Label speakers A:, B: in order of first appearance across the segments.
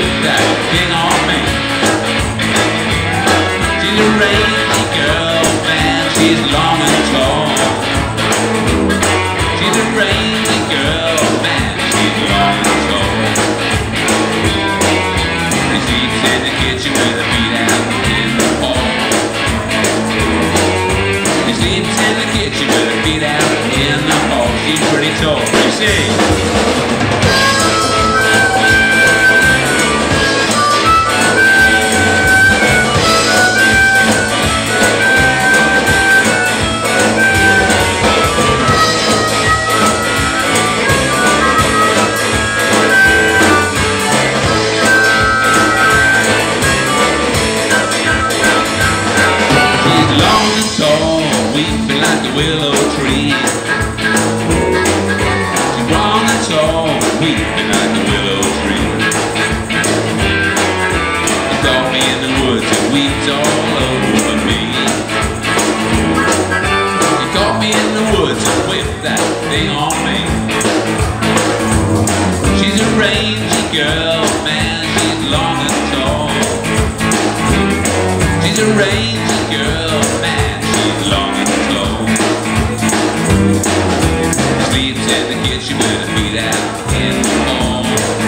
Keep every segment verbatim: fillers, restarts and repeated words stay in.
A: with that thing on me. She's a rangy girl, man, she's long and tall. She's a rangy girl, man, she's long and tall. She sleeps in the kitchen with her feet out in the hall. She sleeps in the kitchen with her feet out in the hall. She's pretty tall, you see. Weeping like a willow tree. She's long and tall, weeping like a willow tree. She caught me in the woods and weeps all over me. She caught me in the woods and whipped that thing on me. She's a rangy girl, man, she's long and tall. She's a rangy girl, man, she's long and tall. She sleeps in the kitchen with her feet out in the hall.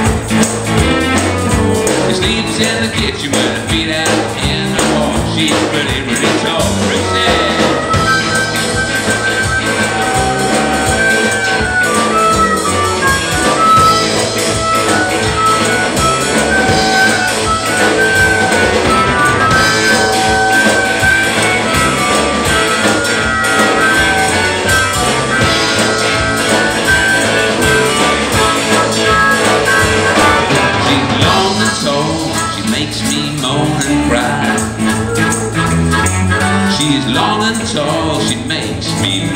A: She sleeps in the kitchen with her feet out in the hall. She's pretty, pretty tall, pretty. Makes me moan and cry. She's long and tall, she makes me